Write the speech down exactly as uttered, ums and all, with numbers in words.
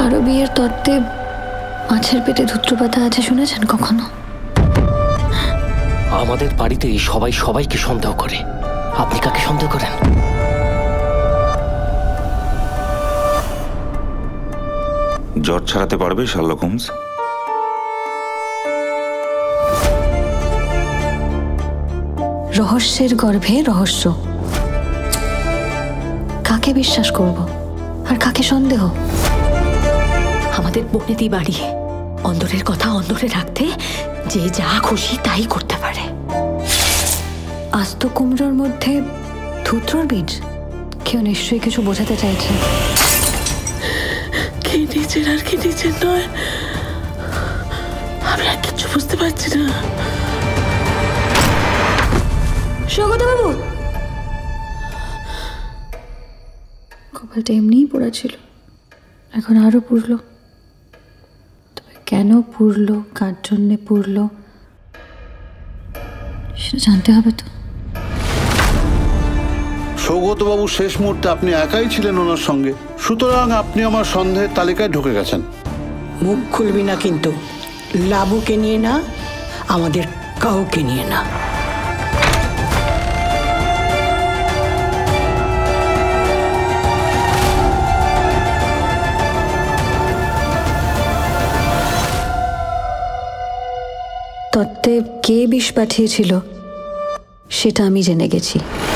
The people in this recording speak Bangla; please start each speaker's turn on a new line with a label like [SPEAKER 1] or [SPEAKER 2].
[SPEAKER 1] কারো বিয়ের তত্ত্বে মাছের পেটে ধুত্র পাতা আছে শুনেছেন কখনো?
[SPEAKER 2] আমাদের বাড়িতে সবাই সবাইকে সন্দেহ করে। আপনি কাকে সন্দেহ করেন?
[SPEAKER 3] জ্বর ছাড়াতে পারবে শার্লক হোমস?
[SPEAKER 1] রহস্যের গর্ভে রহস্য। কাকে বিশ্বাস করব আর কাকে সন্দেহ?
[SPEAKER 4] আমাদের বনেদি বাড়ি, অন্দরের কথা অন্দরে রাখতে যে যা খুশি তাই করতে পারে।
[SPEAKER 1] আস্ত কুমড়োর মধ্যে ধুত্রর বীজ? কেউ নিশ্চয়ই কিছু বোঝাতে চাইছে।
[SPEAKER 5] কি নিজের আর কি নিজের নয়, আমি আর কিছু বুঝতে পারছি না।
[SPEAKER 1] সৌগত বাবু, কপালটা এমনিই পড়া ছিল, এখন আরো পুড়লো। তবে কেন পুড়লো, কার জন্যে পুড়লো সেটা জানতে হবে তো।
[SPEAKER 6] সৌগতবাবু শেষ মুহূর্তে আপনি একাই ছিলেন ওনার সঙ্গে, সুতরাং আপনি আমার সন্দেহের তালিকায় ঢুকে গেছেন।
[SPEAKER 5] মুখ খুলবি না কিন্তু, লাবুকে নিয়ে না, আমাদের কাউকে নিয়ে না।
[SPEAKER 1] তত্ত্বে কে বিষ পাঠিয়েছিল সেটা আমি জেনে গেছি।